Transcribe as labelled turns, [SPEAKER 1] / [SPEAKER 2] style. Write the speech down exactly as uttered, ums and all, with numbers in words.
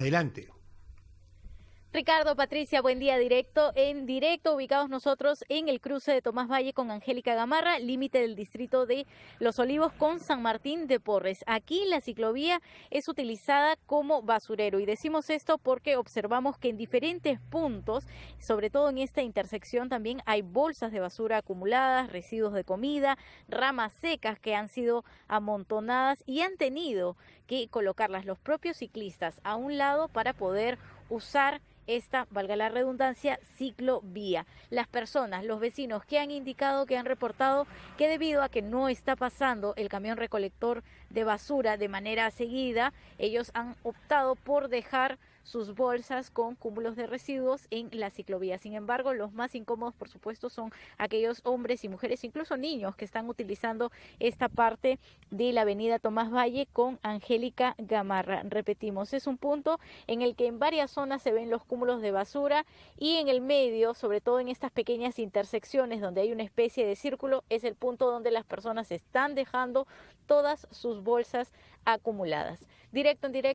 [SPEAKER 1] Adelante.
[SPEAKER 2] Ricardo, Patricia, buen día. Directo en directo, ubicados nosotros en el cruce de Tomás Valle con Angélica Gamarra, límite del distrito de Los Olivos con San Martín de Porres. Aquí la ciclovía es utilizada como basurero y decimos esto porque observamos que en diferentes puntos, sobre todo en esta intersección, también hay bolsas de basura acumuladas, residuos de comida, ramas secas que han sido amontonadas y han tenido que colocarlas los propios ciclistas a un lado para poder usar esta, valga la redundancia, ciclovía. Las personas, los vecinos que han indicado, que han reportado que debido a que no está pasando el camión recolector de basura de manera seguida, ellos han optado por dejar sus bolsas con cúmulos de residuos en la ciclovía. Sin embargo, los más incómodos, por supuesto, son aquellos hombres y mujeres, incluso niños, que están utilizando esta parte de la avenida Tomás Valle con Angélica Gamarra. Repetimos, es un punto en el que en varias zonas se ven los cúmulos de basura y en el medio, sobre todo en estas pequeñas intersecciones donde hay una especie de círculo, es el punto donde las personas están dejando todas sus bolsas acumuladas. Directo en directo.